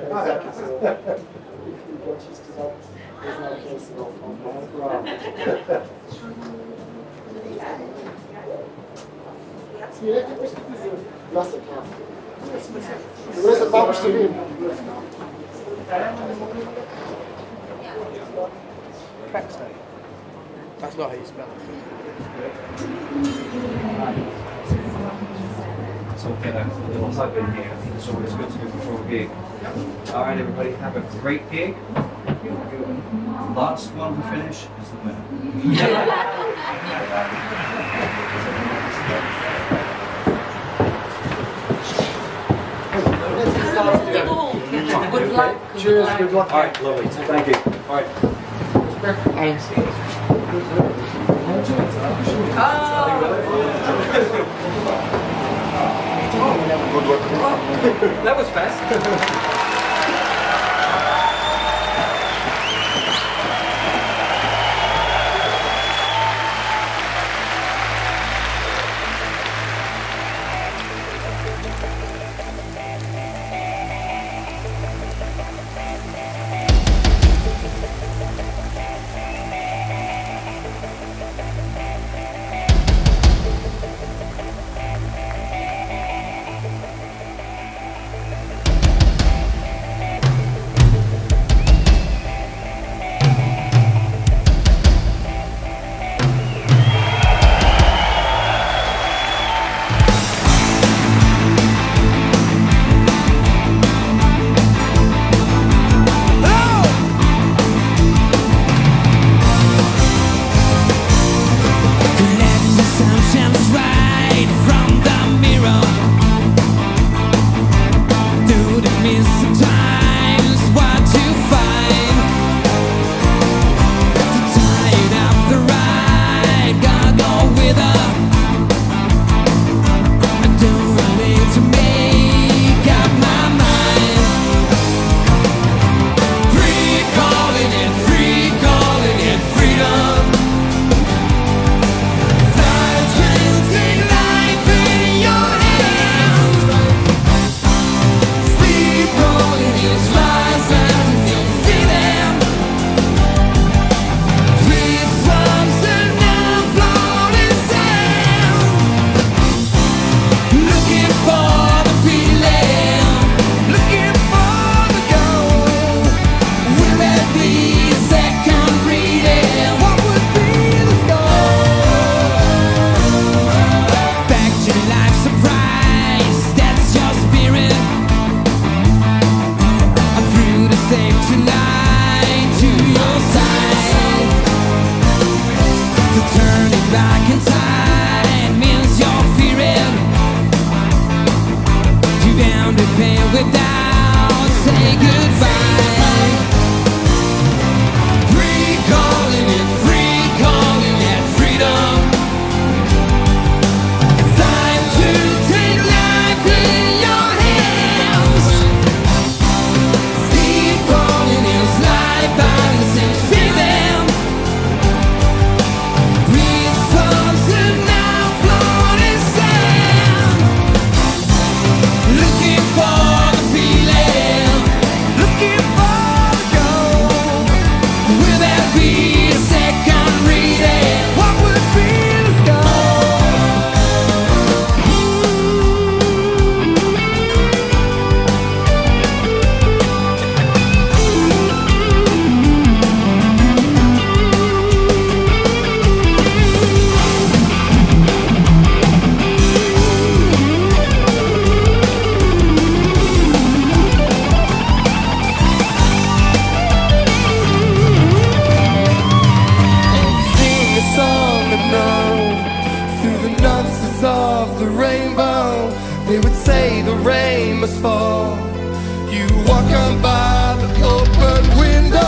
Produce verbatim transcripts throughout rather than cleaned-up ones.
exactly. So if you watch his results, there's no case of on ground. Я тебе просто мясо класс. Вы это бабушка видим. Backstage. That's not how you spell it. So we'll get a little hug in here. I think it's always good to do before a gig. Alright everybody, have a great gig. Last one to finish is the winner. Good luck. Cheers, good luck. Alright, lovely. Thank you. Alright. Thanks. That was fast. They would say the rain must fall. You walk on by the open window.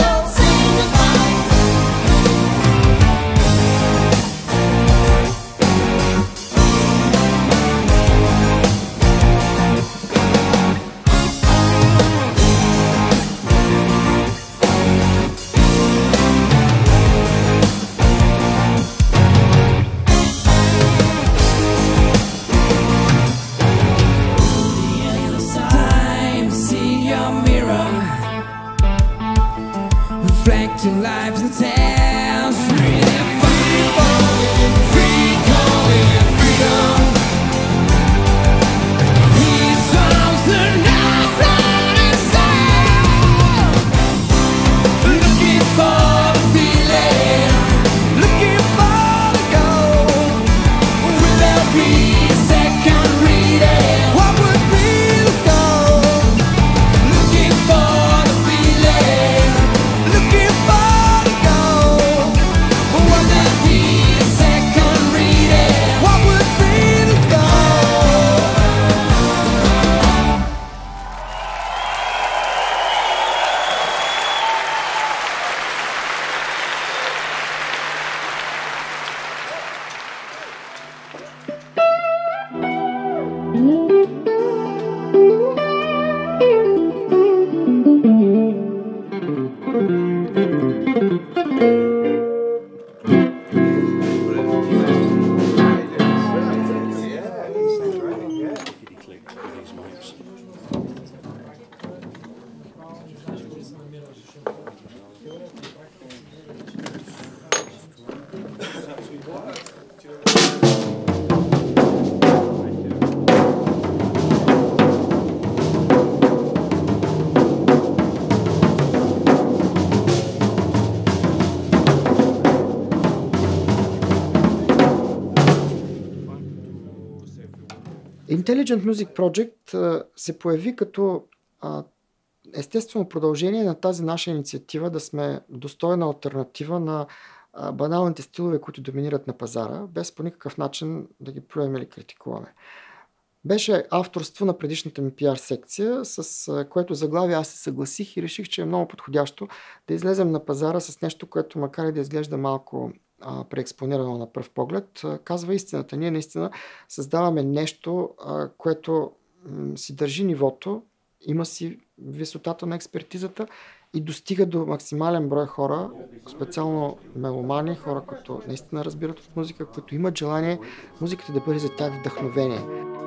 Mirror. Intelligent Music Project а, се появи като а, естествено продължение на тази наша инициатива да сме достойна алтернатива на а, баналните стилове, които доминират на пазара, без по никакъв начин да ги плюем или критикуваме. Беше авторство на предишната ми пиар секция, с а, което заглавие аз се съгласих и реших, че е много подходящо да излезем на пазара с нещо, което макар и да изглежда малко а, преекспонирано на пръв поглед, а, казва истината. Ние наистина създаваме нещо, а, което м, си държи нивото, има си висотата на експертизата и достига до максимален брой хора, специално меломани, хора, които наистина разбират от музика, които имат желание музиката да бъде за тях вдъхновение.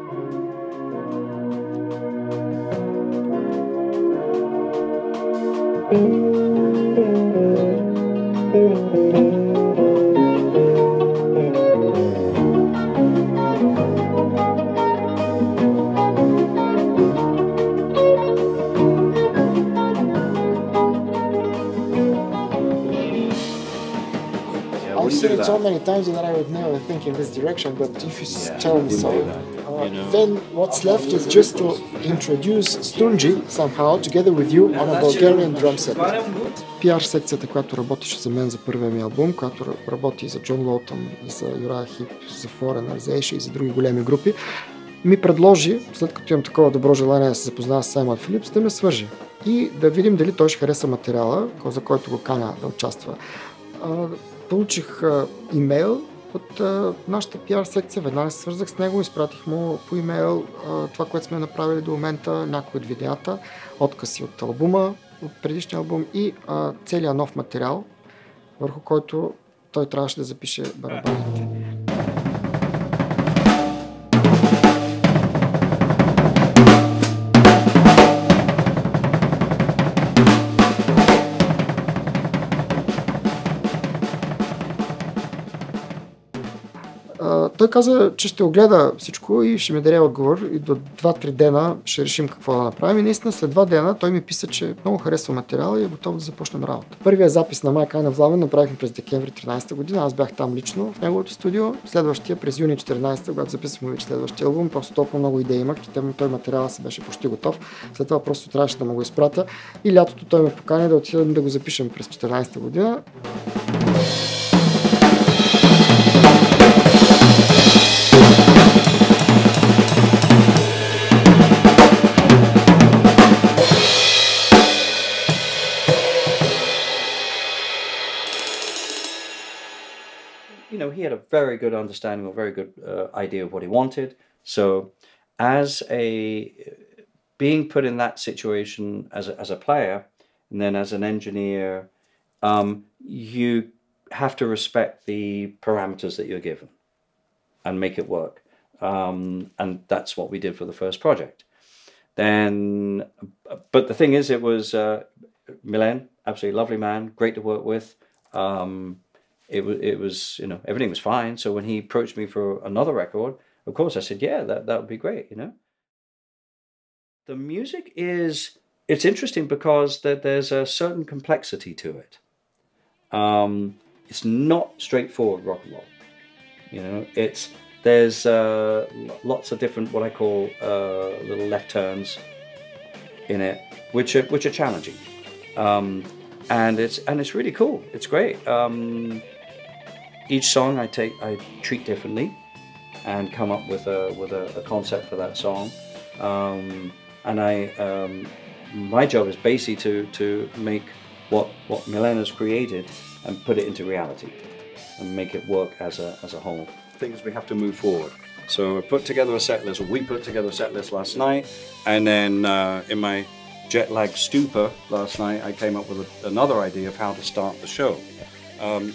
I've seen it so many times that I would never think in this direction, but if you yeah, tell me so, uh, you know. Then what's left is just to introduce Stundzhi somehow together with you on a Bulgarian drum set. пиар секцията, която работеше за мен за първия ми албум, която работи за Джон Лоутън, и за Юрая Хип, за Foreigner, за Ейша и за други големи групи, ми предложи, след като имам такова добро желание да се запознава с Саймън Филипс, да ме свържи и да видим дали той ще хареса материала, за който го каня да участва. Получих а, имейл от а, нашата пиар секция, веднага се свързах с него, изпратих му по имейл а, това, което сме направили до момента, някои от видеята, откъси от албума, от предишния албум и а, целият нов материал, върху който той трябваше да запише барабаните. Той каза, че ще огледа всичко и ще ми даде отговор и до два-три дена ще решим какво да направим. И наистина след два дена той ми писа, че много харесва материала и е готов да започнем работа. Първият запис на My Kind of Love направихме през декември тринадесета година. Аз бях там лично в неговото студио. Следващия през юни четиринадесета, когато записахме вече следващия албум, просто толкова много идеи имах, че той материала си беше почти готов. След това просто трябваше да му го изпратя. И лятото той ме покани да отидем да го запишем през четиринадесета година. You know, he had a very good understanding, a very good uh, idea of what he wanted. So, as a being put in that situation as a, as a player, and then as an engineer, um, you have to respect the parameters that you're given and make it work. Um, and that's what we did for the first project. Then, but the thing is, it was uh, Milen, absolutely lovely man, great to work with. Um, It was, it was, you know, everything was fine. So when he approached me for another record, of course I said, yeah, that, that would be great, you know. The music is, it's interesting because that there's a certain complexity to it. Um, it's not straightforward rock and roll, you know. It's, there's uh, lots of different, what I call uh, little left turns in it, which are, which are challenging. Um, and it's, and it's really cool. It's great. Um, Each song I take, I treat differently, and come up with a with a, a concept for that song. Um, and I, um, my job is basically to to make what what Milen has created and put it into reality, and make it work as a as a whole. Things we have to move forward. So I put together a set list, or we put together a set list last night, and then uh, in my jet lag stupor last night, I came up with a, another idea of how to start the show. Um,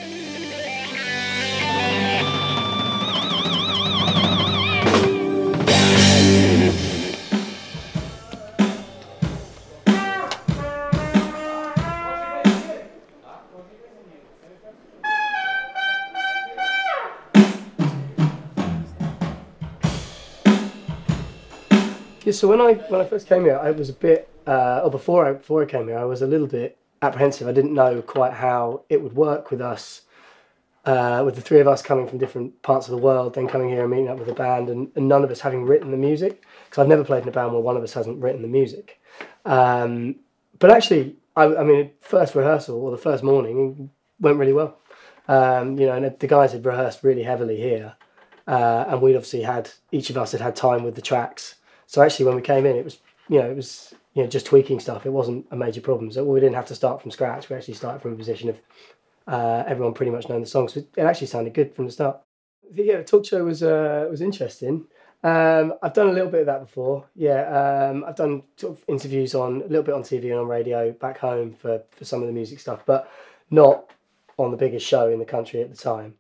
So when I when I first came here, I was a bit, uh, or before I before I came here, I was a little bit apprehensive. I didn't know quite how it would work with us uh, with the three of us coming from different parts of the world, then coming here and meeting up with a band, and, and none of us having written the music, because I've never played in a band where one of us hasn't written the music. Um, but actually, I, I mean, first rehearsal or the first morning went really well. Um, you know, and the guys had rehearsed really heavily here, uh, and we'd obviously had, each of us had had time with the tracks. So actually, when we came in, it was, you know, it was, you know, just tweaking stuff. It wasn't a major problem. So we didn't have to start from scratch. We actually started from a position of uh, everyone pretty much knowing the songs. So it actually sounded good from the start. Yeah, the talk show was uh, was interesting. Um, I've done a little bit of that before. Yeah, um, I've done sort of interviews on a little bit on T V and on radio back home for for some of the music stuff, but not on the biggest show in the country at the time.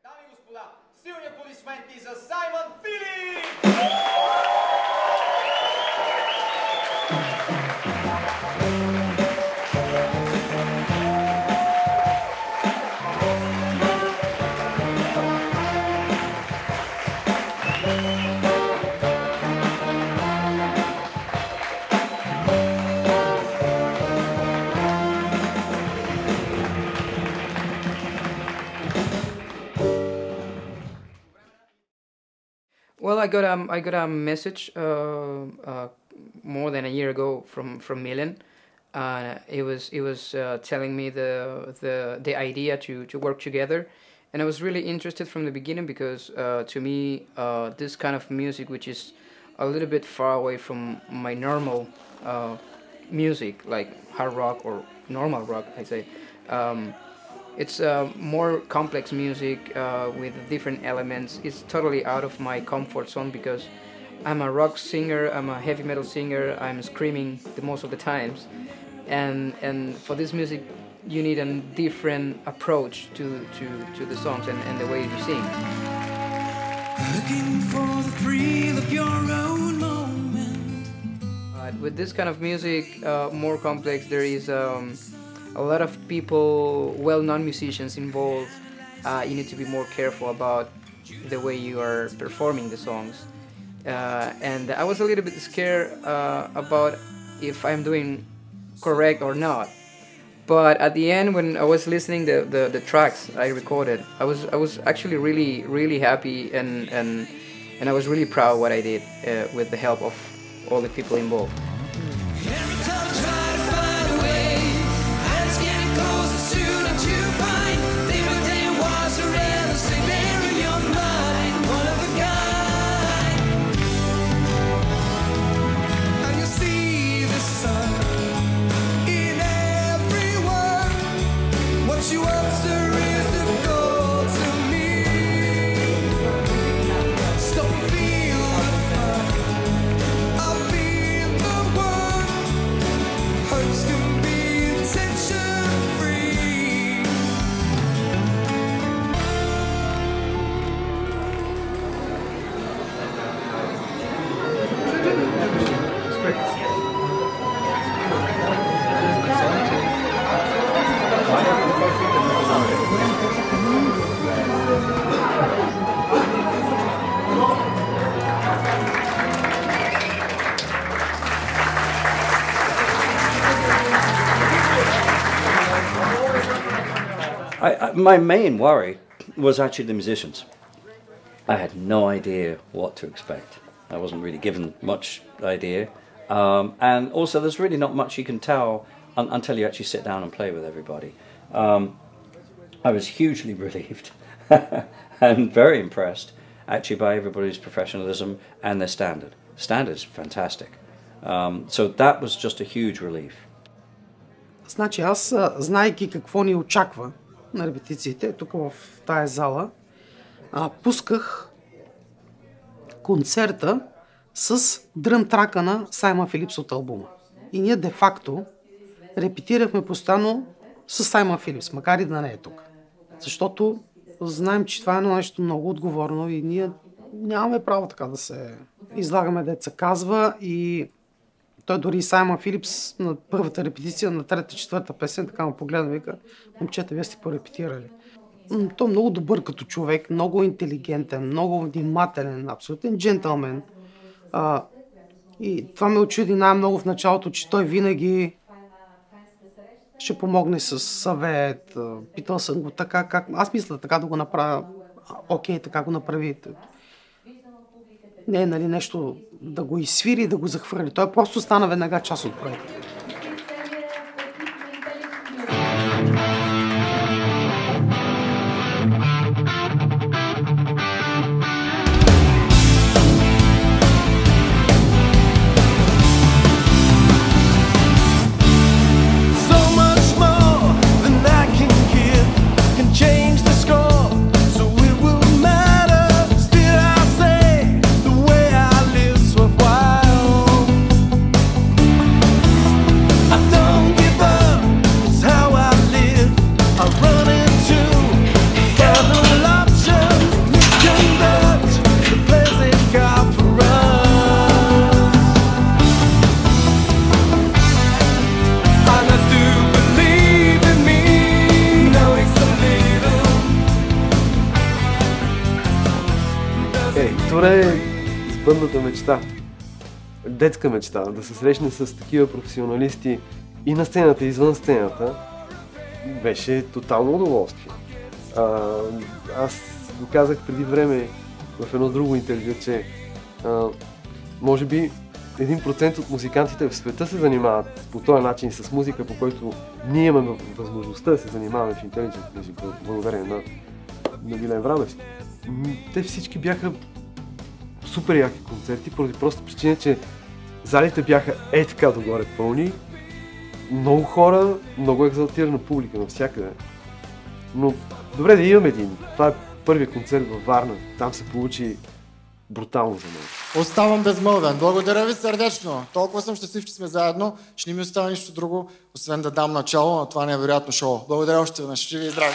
Well, I got um I got a message uh, uh, more than a year ago from from Milen. Uh, it was it was uh, telling me the the the idea to to work together, and I was really interested from the beginning because uh, to me uh, this kind of music, which is a little bit far away from my normal uh, music, like hard rock or normal rock, I say. Um, It's uh, more complex music uh, with different elements. It's totally out of my comfort zone because I'm a rock singer, I'm a heavy metal singer, I'm screaming the most of the times. And and for this music, you need a different approach to, to, to the songs and, and the way you sing. Looking for the thrill of your own moment. Uh, with this kind of music, uh, more complex, there is um, a lot of people, well-known musicians involved. Uh, you need to be more careful about the way you are performing the songs. Uh, and I was a little bit scared uh, about if I'm doing correct or not. But at the end, when I was listening the, the, the tracks I recorded, I was I was actually really really happy and and and I was really proud what I did uh, with the help of all the people involved. I, I, my main worry was actually the musicians. I had no idea what to expect. I wasn't really given much idea. Um, and also there's really not much you can tell un until you actually sit down and play with everybody. Um, I was hugely relieved and very impressed actually by everybody's professionalism and their standard. Standard is fantastic. Um, so that was just a huge relief. Значи аз, знаейки какво ни очаква на репетициите, тук в тая зала, а, пусках концерта с дръм трака на Саймън Филипс от албума. И ние де-факто репетирахме постоянно с Саймън Филипс, макар и да не е тук. Защото знаем, че това е едно нещо много отговорно и ние нямаме право така да се излагаме, деца казва, и той дори Саймън Филипс на първата репетиция, на трета, четвърта песен, така му погледна, вика: момчета, вие сте порепетирали. Той е много добър като човек, много интелигентен, много внимателен, абсолютен джентълмен. А, и това ме очуди най-много в началото, че той винаги ще помогне с съвет. Питал съм го така, как... Аз мисля така да го направя. Окей, така го направи. Не е нали, нещо да го изсвири, да го захвърли. Той просто стана веднага част от проекта. Бъдната мечта, детска мечта, да се срещне с такива професионалисти и на сцената, и извън сцената, беше тотално удоволствие. А, аз го казах преди време в едно друго интервю, че а, може би един процент от музикантите в света се занимават по този начин с музика, по който ние имаме възможността да се занимаваме в Intelligent Music, благодарение на, на Милен Vrabevski. Те всички бяха супер яки концерти, поради просто причина, че залите бяха е така догоре пълни, много хора, много екзалтирана публика навсякъде. Но добре да имам един. Това е първият концерт във Варна. Там се получи брутално за мен. Оставам безмълвен. Благодаря ви сърдечно. Толкова съм щастлив, че сме заедно, че не ми остава нищо друго, освен да дам начало на това невероятно шоу. Благодаря още веднъж. Живи и здрави!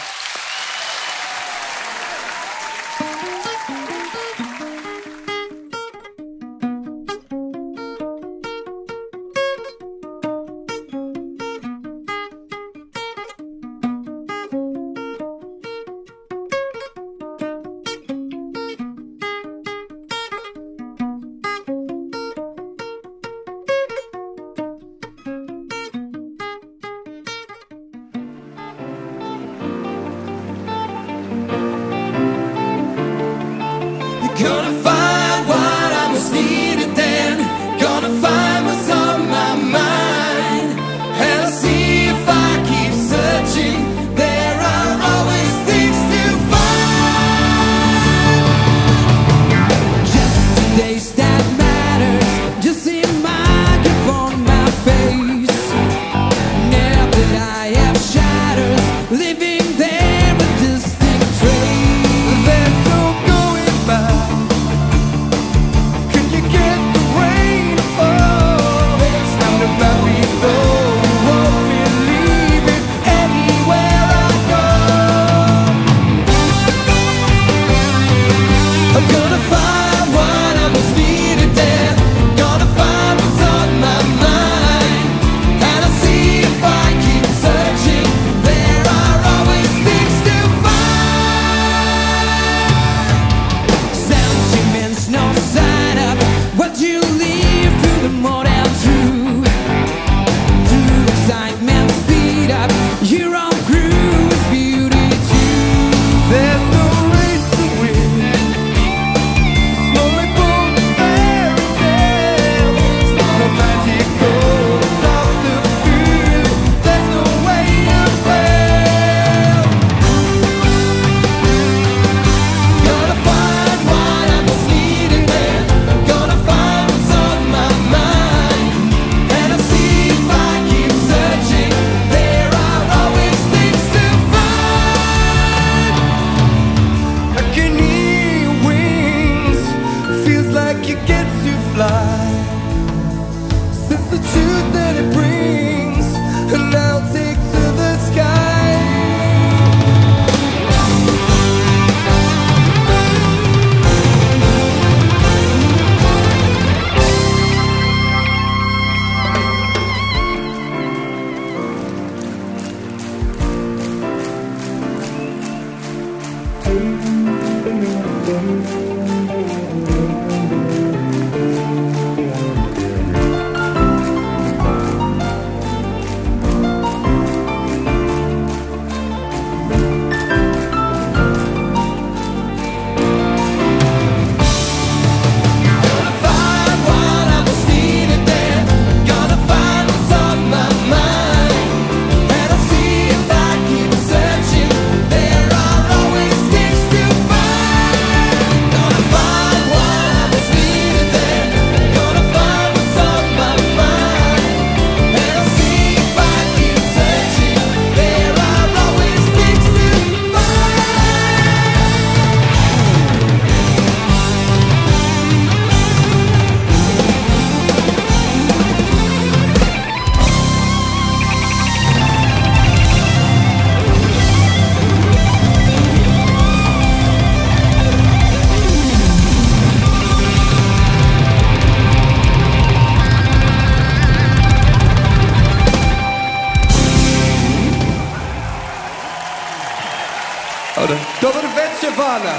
Добър вечер, Varna!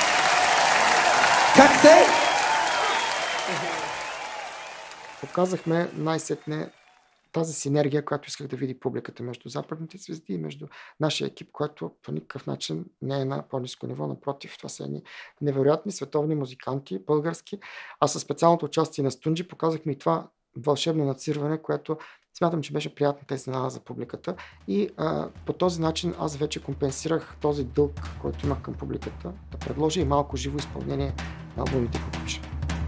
Как сте? Показахме най-сетне тази синергия, която исках да види публиката между западните звезди и между нашия екип, който по никакъв начин не е на по-ниско ниво. Напротив, това са едни невероятни световни музиканти, български. А със специалното участие на Stundzhi показахме и това вълшебно нацирване, което смятам, че беше приятната изненада за публиката. И а, по този начин аз вече компенсирах този дълг, който имах към публиката, да предложа и малко живо изпълнение на албумите, които пиша.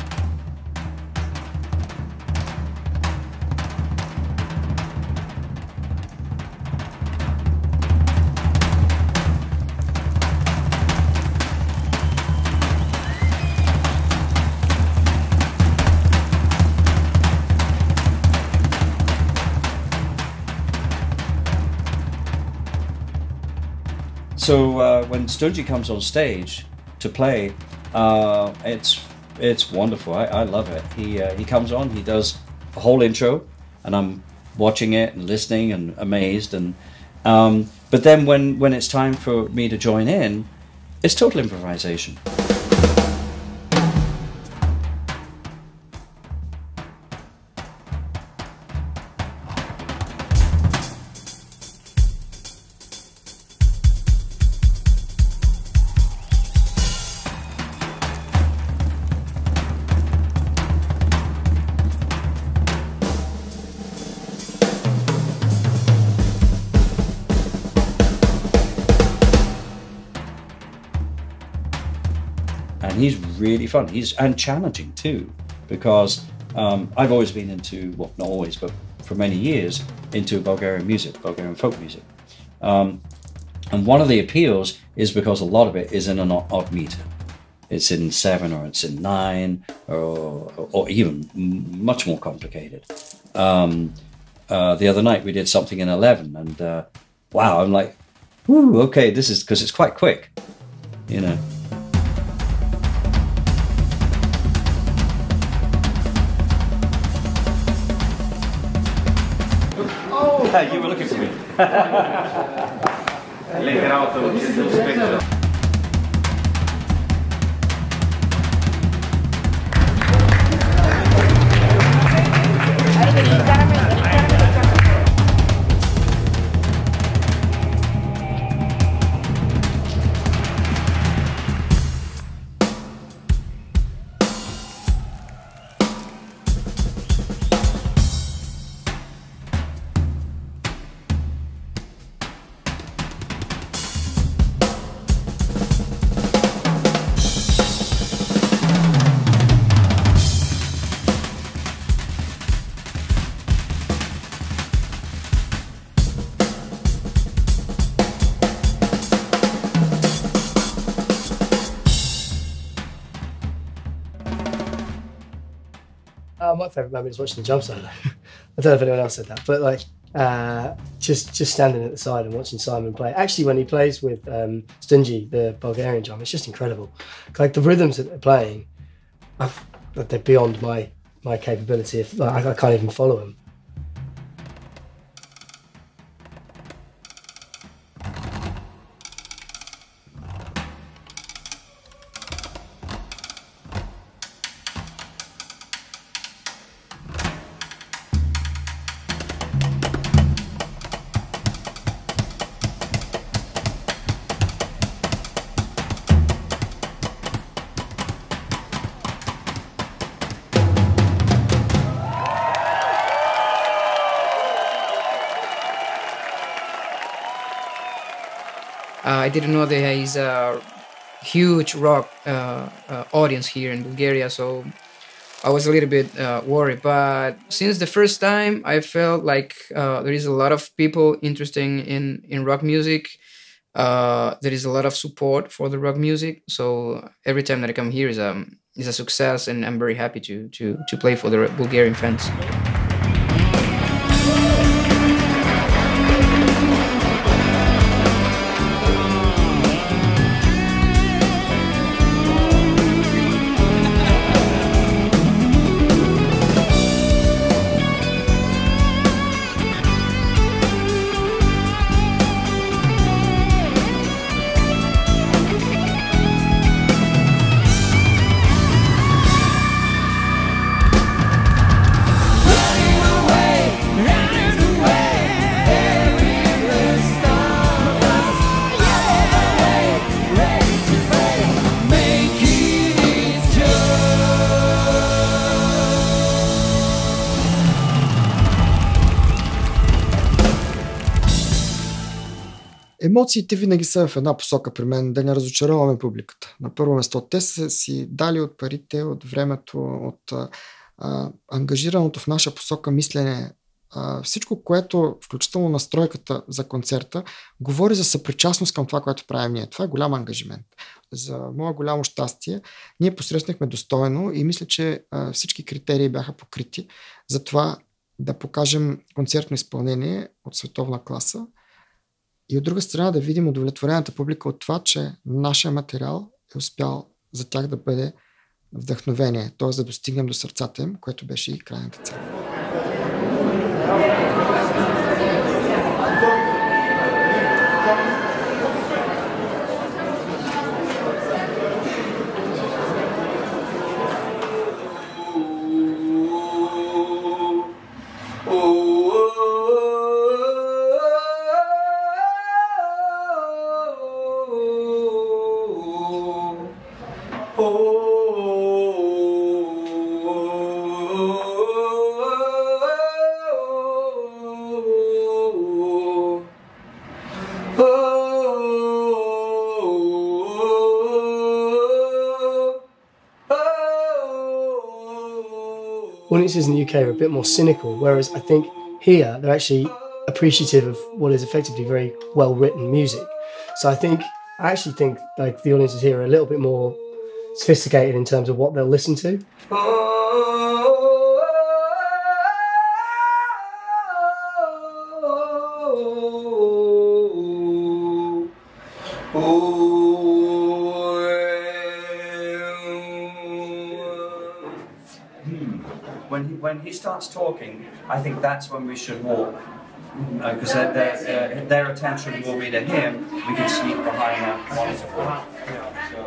So uh, when Stundzhi comes on stage to play, uh, it's it's wonderful. I, I love it. He uh, he comes on, he does a whole intro, and I'm watching it and listening and amazed. And um, but then when when it's time for me to join in, it's total improvisation. And he's really fun. He's and challenging too, because um, I've always been into, well, not always, but for many years, into Bulgarian music, Bulgarian folk music. Um, and one of the appeals is because a lot of it is in an odd meter. It's in seven or it's in nine or, or even much more complicated. Um, uh, the other night we did something in eleven, and uh, wow, I'm like, whoo, okay, this is, because it's quite quick, you know. You were looking for me. Uh, my favourite moment is watching the jump solo. I don't know if anyone else said that, but like uh, just just standing at the side and watching Simon play. Actually, when he plays with um, Stundzhi, the Bulgarian drum, it's just incredible. Like the rhythms that they're playing, I've, they're beyond my my capability. If like, I, I can't even follow them. Uh, I didn't know there is a huge rock uh, uh, audience here in Bulgaria, so I was a little bit uh, worried. But since the first time, I felt like uh, there is a lot of people interested in, in rock music. Uh, there is a lot of support for the rock music. So every time that I come here is a, is a success, and I'm very happy to, to, to play for the Bulgarian fans. Емоциите винаги са в една посока при мен, да не разочароваме публиката. На първо место, те са си дали от парите, от времето, от а, ангажираното в наша посока мислене. А, всичко, което, включително настройката за концерта, говори за съпричастност към това, което правим ние. Това е голям ангажимент. За мое голямо щастие, ние посрещнахме достойно и мисля, че а, всички критерии бяха покрити за това да покажем концертно изпълнение от световна класа и от друга страна да видим удовлетворената публика от това, че нашия материал е успял за тях да бъде вдъхновение, т.е. да достигнем до сърцата им, което беше и крайната цел. Audiences in the U K are a bit more cynical, whereas I think here they're actually appreciative of what is effectively very well-written music. So I think I actually think like the audiences here are a little bit more sophisticated in terms of what they'll listen to. When he, when he starts talking, I think that's when we should walk, because uh, their, their, uh, their attention will be to him. We can sneak behind that monitor. So.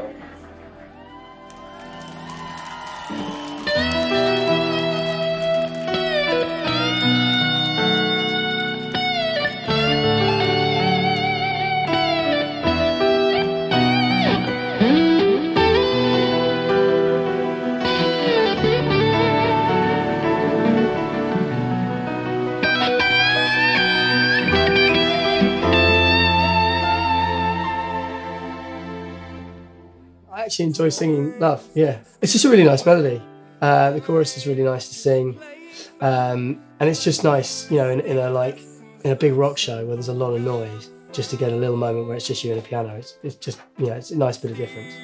I actually enjoy singing Love, yeah. It's just a really nice melody. Uh, the chorus is really nice to sing. Um, and it's just nice, you know, in, in a like in a big rock show where there's a lot of noise, just to get a little moment where it's just you and a piano. It's, it's just, you know, it's a nice bit of difference.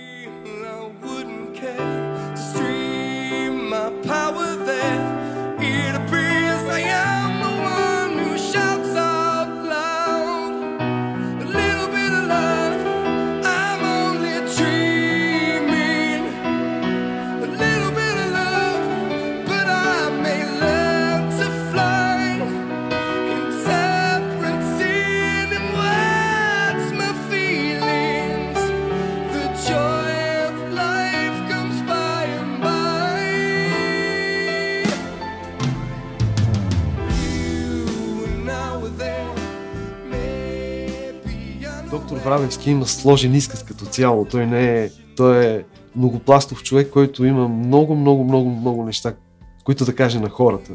Vrabevski има сложен изказ като цяло. Той не е, той е многопластов човек, който има много, много, много, много неща, които да каже на хората.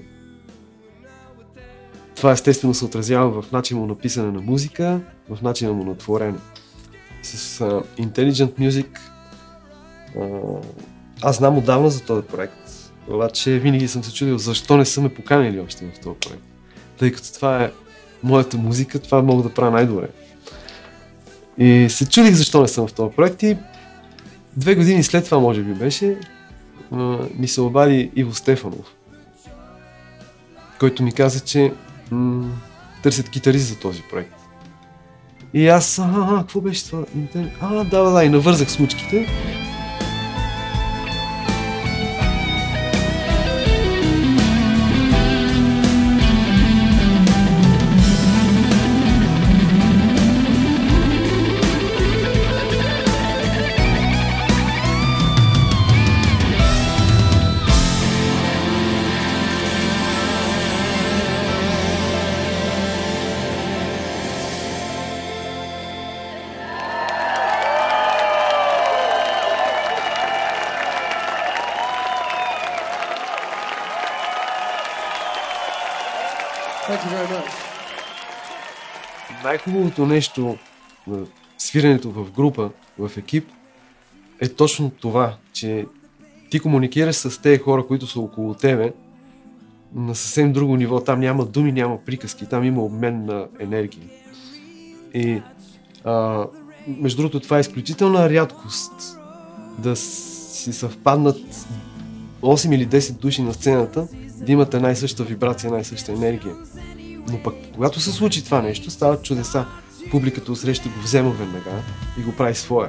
Това естествено се отразява в начина му на писане на музика, в начина му на творене. С uh, Intelligent Music uh, аз знам отдавна за този проект, обаче винаги съм се чудил защо не са ме поканили още в този проект. Тъй като това е моята музика, това мога да правя най-добре. И се чудих защо не съм в този проект и две години след това, може би беше, ми се обади Иво Стефанов, който ми каза, че м- търсят китарист за този проект. И аз, а, а, какво беше това? А, да, да, и навързах смучките. Най-хубавото нещо на свирането в група, в екип, е точно това, че ти комуникираш с тези хора, които са около тебе, на съвсем друго ниво. Там няма думи, няма приказки, там има обмен на енергия. И а, между другото, това е изключителна рядкост да си съвпаднат осем или десет души на сцената, да имат една и съща вибрация, една и съща енергия. Но пък, когато се случи това нещо, стават чудеса. Публиката усреща го взема веднага и го прави своя.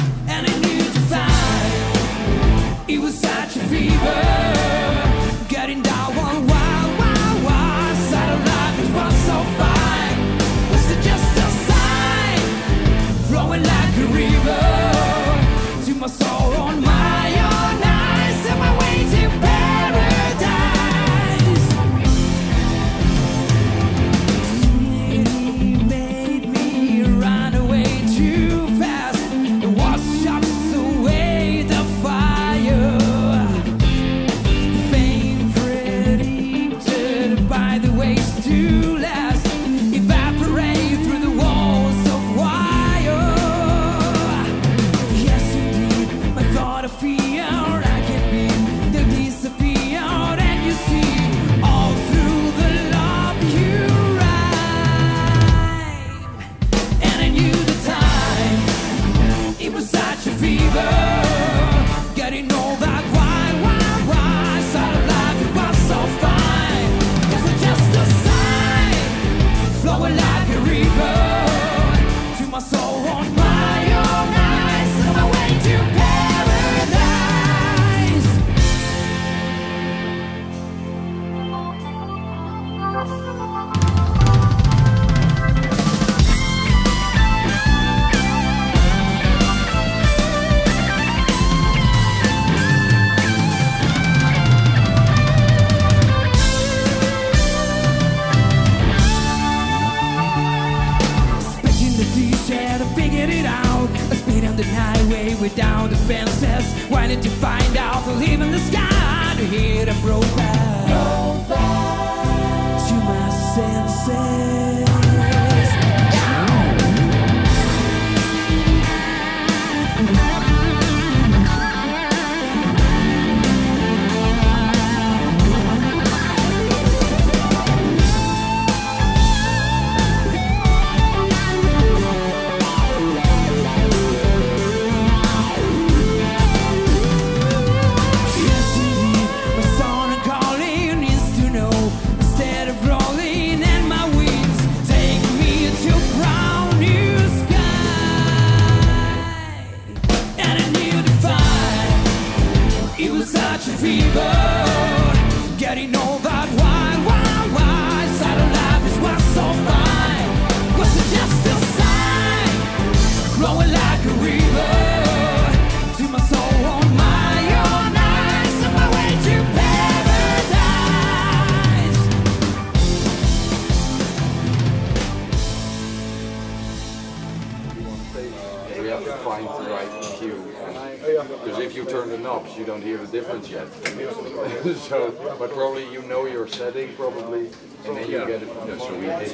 Because if you turn the knobs, you don't hear the difference yet. So, but probably you know your setting, probably, and then you get it from the so we did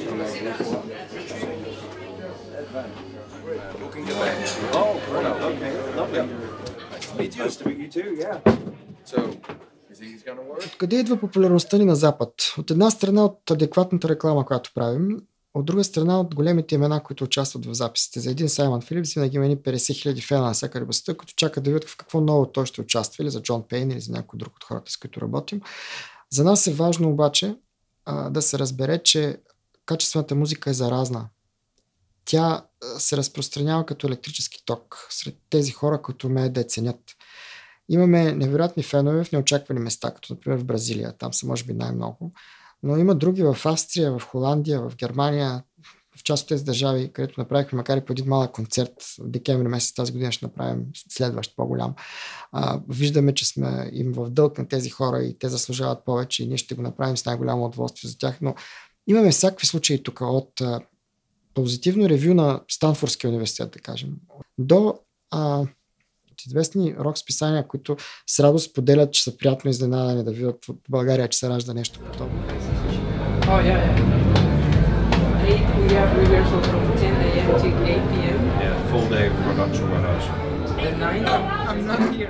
looking the back. Oh, okay, lovely. Nice to meet you too, yeah. So, you think it's gonna work? Откъде идва популярността ни на Запад? От една страна от адекватната реклама, която правим, от друга страна от големите имена, които участват в записите. За един Саймън Филипс винаги има петдесет хиляди фена на всяка света, които чакат да видят в какво ново той ще участва, или за Джон Пейн, или за някой друг от хората, с които работим. За нас е важно обаче а, да се разбере, че качествената музика е заразна. Тя се разпространява като електрически ток сред тези хора, които умеят да я ценят. Имаме невероятни фенове в неочаквани места, като например в Бразилия, там са може би най-много. Но има други в Австрия, в Холандия, в Германия, в част от тези държави, където направихме, макар и по един малък концерт, в декември месец тази година ще направим следващ по-голям. А, виждаме, че сме им в дълг на тези хора и те заслужават повече и ние ще го направим с най-голямо удоволствие за тях. Но имаме всякакви случаи тук, от а, позитивно ревю на Станфордския университет, да кажем, до а, известни рок списания, които с радост споделят, че са приятно изненадани да видят в България, че се ражда нещо подобно. Oh, yeah, yeah. eight we have rehearsal from ten a m to eight p m Yeah, full day production warehouse. The ninth, I'm, I'm not here.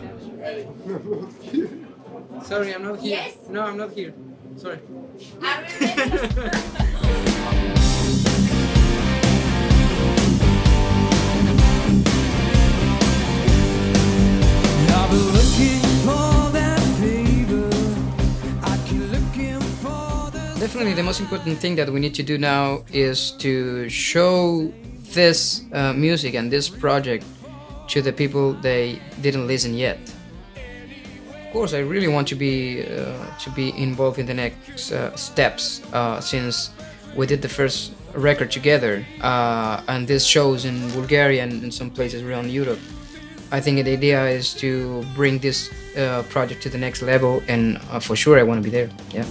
Sorry, I'm not here. Yes. No, I'm not here. Sorry. I've been looking for that favor. I keep looking for the... Definitely the most important thing that we need to do now is to show this uh, music and this project to the people they didn't listen yet. Of course, I really want to be uh, to be involved in the next uh, steps uh, since we did the first record together uh, and this shows in Bulgaria and in some places around Europe. I think the idea is to bring this uh, project to the next level, and uh, for sure I want to be there. Yeah.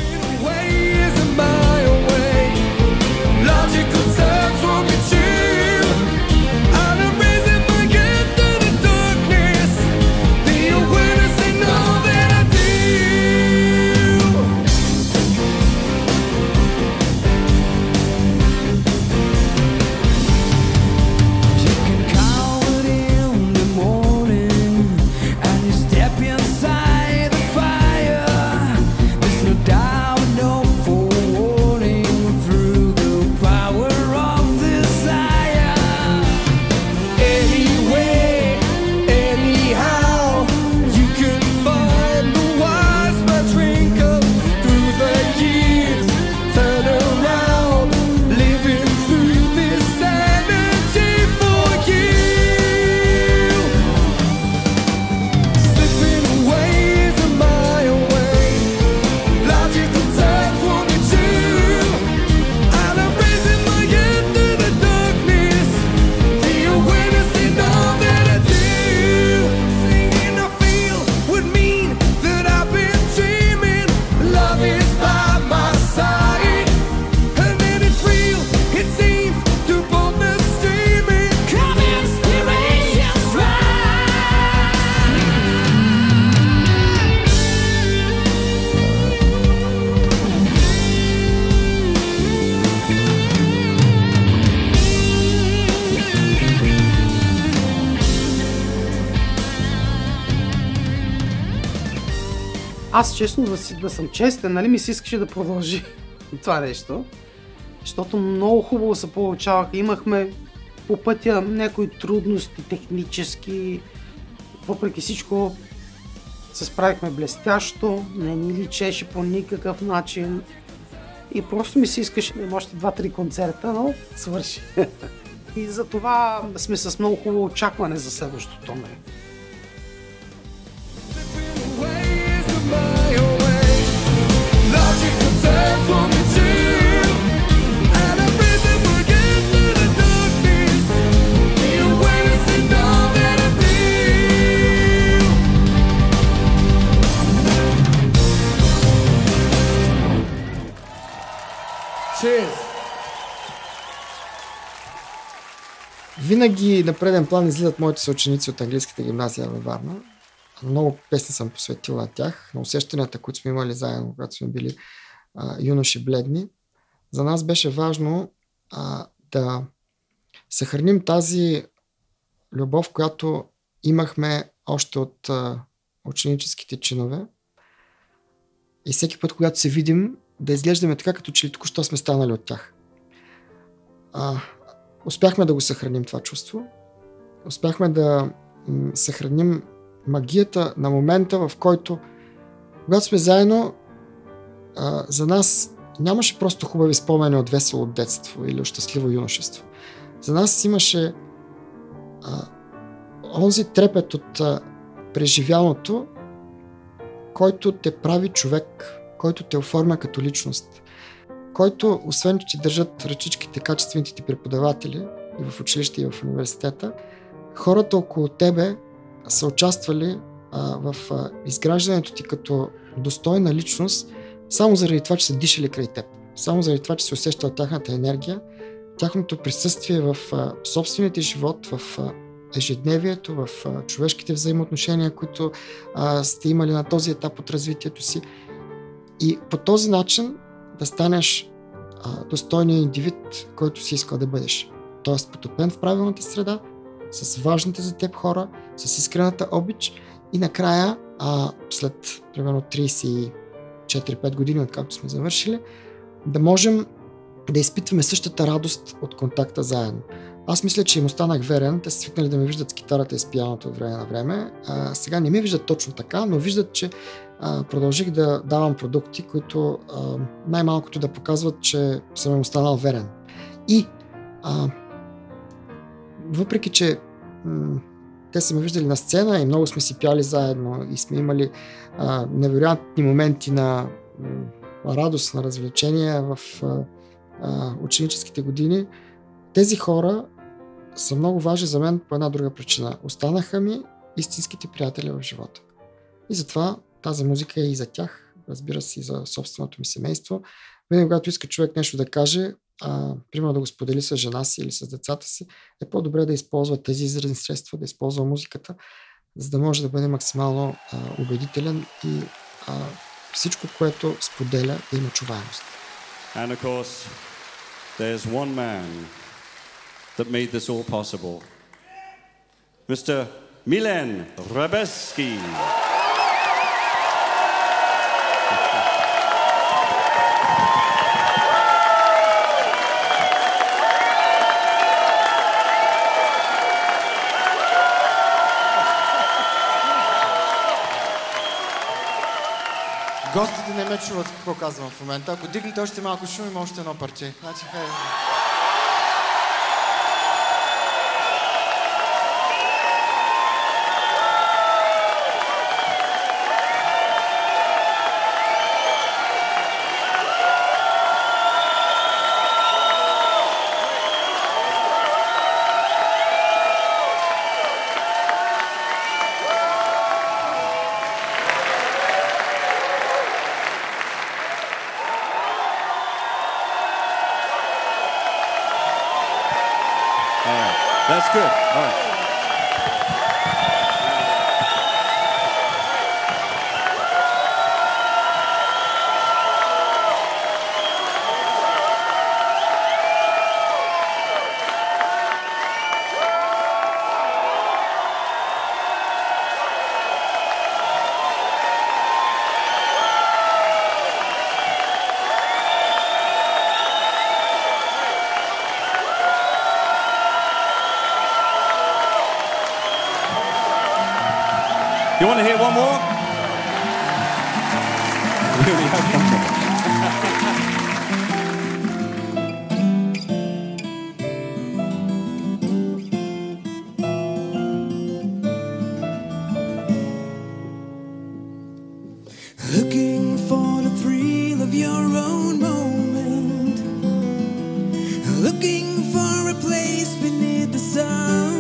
Аз честно да, си, да съм честен, нали ми се искаше да продължи това нещо, защото много хубаво се получаваха. Имахме по пътя някои трудности технически, въпреки всичко се справихме блестящо, не ни личеше по никакъв начин и просто ми се искаше да има още два-три концерта, но свърши. И затова сме с много хубаво очакване за следващото номер. Винаги на преден план излизат моите съученици от английската гимназия във Варна. Много песни съм посветил на тях, на усещанията, които сме имали заедно, когато сме били а, юноши бледни. За нас беше важно а, да съхраним тази любов, която имахме още от а, ученическите чинове. И всеки път, когато се видим, да изглеждаме така, като че ли току-що сме станали от тях. А, успяхме да го съхраним това чувство. Успяхме да м- съхраним магията на момента, в който, когато сме заедно, а, за нас нямаше просто хубави спомени от весело детство или от щастливо юношество. За нас имаше а, онзи трепет от а, преживяното, който те прави човек, който те оформя като личност, който, освен че ти държат ръчичките качествените ти преподаватели и в училище, и в университета, хората около тебе са участвали а, в а, изграждането ти като достойна личност, само заради това, че са дишали край теб, само заради това, че се усещала тяхната енергия, тяхното присъствие в а, собствените живот, в а, ежедневието, в а, човешките взаимоотношения, които а, сте имали на този етап от развитието си. И по този начин да станеш а, достойния индивид, който си искал да бъдеш. Тоест потопен в правилната среда, с важните за теб хора, с искрената обич и накрая, а, след примерно трийсет и четири-пет години, откакто сме завършили, да можем да изпитваме същата радост от контакта заедно. Аз мисля, че им останах верен. Те са свикнали да ме виждат с китарата и с пианото от време на време. А, сега не ме виждат точно така, но виждат, че а, продължих да давам продукти, които а, най-малкото да показват, че съм им останал верен. И а, въпреки, че м- те са ме виждали на сцена и много сме си пяли заедно и сме имали а, невероятни моменти на м- радост, на развлечение в а, а, ученическите години, тези хора са много важни за мен по една друга причина. Останаха ми истинските приятели в живота. И затова тази музика е и за тях, разбира се, и за собственото ми семейство. Винаги, когато иска човек нещо да каже, а, примерно да го сподели с жена си или с децата си, е по-добре да използва тези изразни средства, да използва музиката, за да може да бъде максимално а, убедителен и а, всичко, което споделя, да има чуваемост. And of course, there's one man that made this all possible. Mister Milen Vrabevski. Гостите не ме чуват какво казвам в момента. Ако дигнете още малко шум, има още едно парче. Значи, хай. That's good. All right. You want to hear one more? We only have one more. Looking for the thrill of your own moment, looking for a place beneath the sun,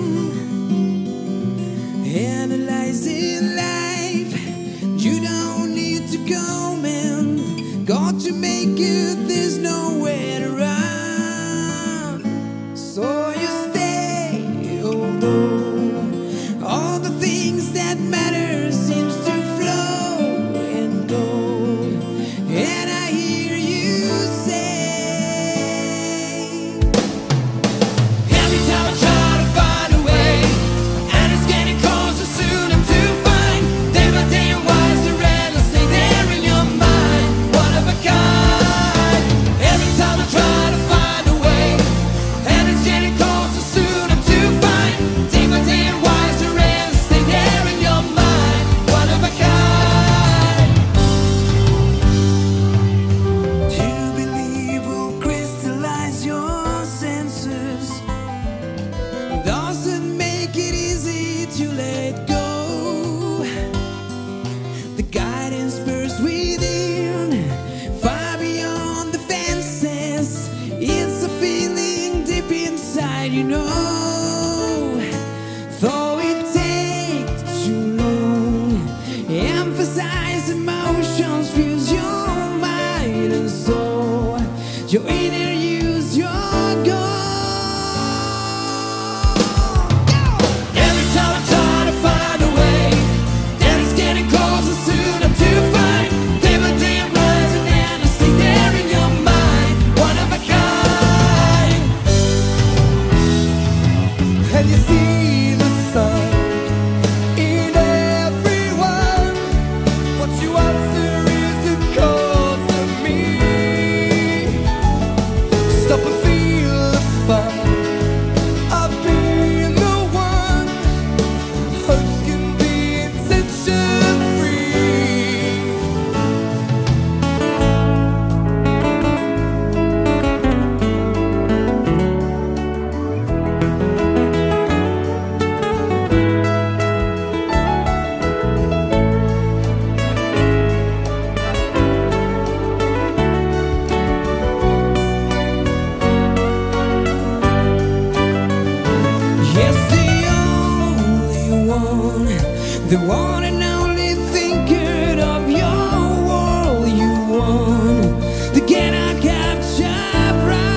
analyzing life. You don't need to go, man. Got to make it, there's nowhere to run. So you stay, although all the things that matter seems to flow and go. And I hear you say, every time I try to find a way, and it's getting closer soon I'm to find, day by day I'm wiser and I stay there in your mind, one of a kind. Every time I try to find a way, and it's getting closer soon I'm to find, day by day I'm wiser and I stay there in your mind, one of a kind. To believe will crystallize your senses, doesn't make it easy to let go. The guidance bursts within, far beyond the fences. It's a feeling deep inside, you know. Though it takes too long, emphasize emotions, fuse your mind and soul. Your inner use, your goal. Every time I try to find a way, then it's getting closer soon I'm to find, day by day I'm rising and I stay there in your mind, the one and only thinker of your world you want. The get I capture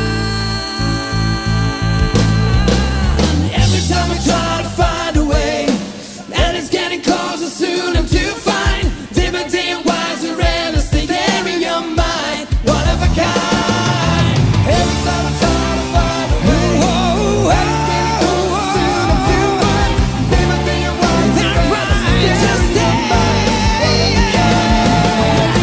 run. Every time I try to find a way, and it's getting closer, soon I'm to find. Day by day I'm wiser and I stay there in your mind, one of a kind. Every time I try to find a way, and it's getting closer, soon I'm to find. Day by day I'm wiser and I stay there in your mind, one of a kind.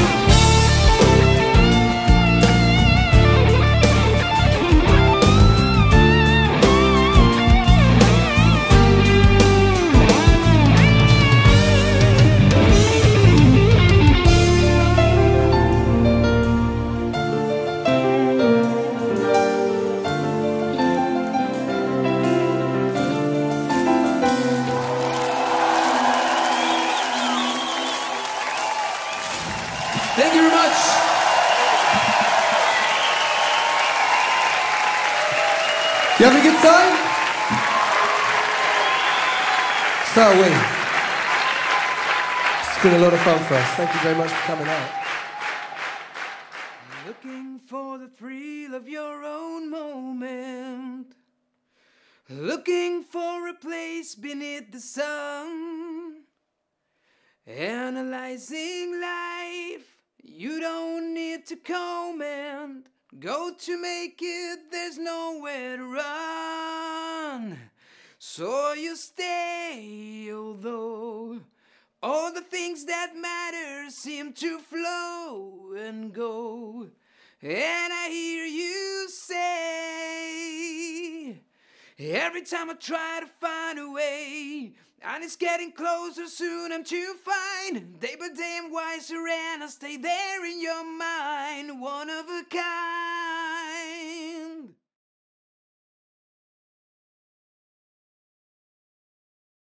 Thank you very much. You having a good time? Start away. It's been a lot of fun for us. Thank you very much for coming out. Looking for the thrill of your own moment. Looking for a place beneath the sun. Analyzing life. You don't need to comment. Go to make it, there's nowhere to run. So you stay, although all the things that matter seem to flow and go. And I hear you say, every time I try to find a way, and it's getting closer, soon I'm to find. Day by day I'm wiser and I stay there in your mind, one of a kind.